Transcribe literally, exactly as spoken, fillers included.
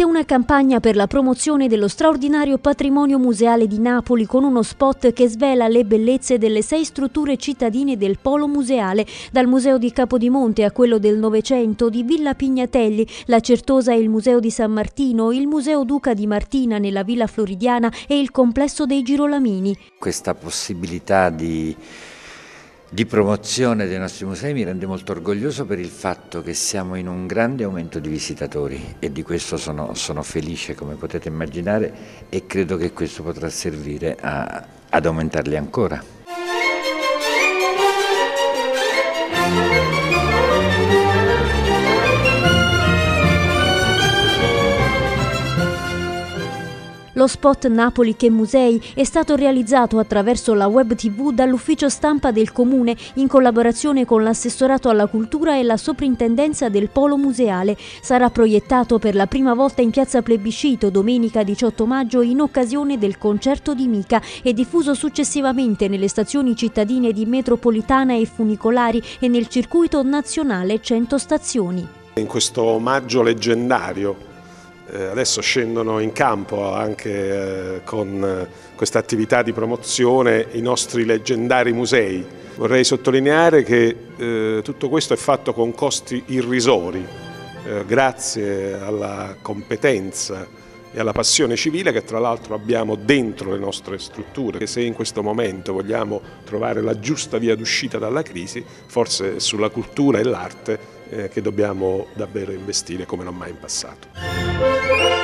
Parte una campagna per la promozione dello straordinario patrimonio museale di Napoli con uno spot che svela le bellezze delle sei strutture cittadine del polo museale, dal Museo di Capodimonte a quello del Novecento, di Villa Pignatelli, la Certosa e il Museo di San Martino, il Museo Duca di Martina nella Villa Floridiana e il complesso dei Girolamini. Questa possibilità di Di promozione dei nostri musei mi rende molto orgoglioso per il fatto che siamo in un grande aumento di visitatori e di questo sono, sono felice, come potete immaginare, e credo che questo potrà servire a, ad aumentarli ancora. Lo spot Napoli che musei è stato realizzato attraverso la web tivù dall'ufficio stampa del Comune in collaborazione con l'assessorato alla cultura e la soprintendenza del polo museale. Sarà proiettato per la prima volta in piazza Plebiscito domenica diciotto maggio in occasione del concerto di Mica e diffuso successivamente nelle stazioni cittadine di metropolitana e funicolari e nel circuito nazionale cento stazioni. In questo omaggio leggendario adesso scendono in campo anche con questa attività di promozione i nostri leggendari musei. Vorrei sottolineare che eh, tutto questo è fatto con costi irrisori, eh, grazie alla competenza e alla passione civile che tra l'altro abbiamo dentro le nostre strutture. Se in questo momento vogliamo trovare la giusta via d'uscita dalla crisi, forse è sulla cultura e l'arte eh, che dobbiamo davvero investire come non mai in passato.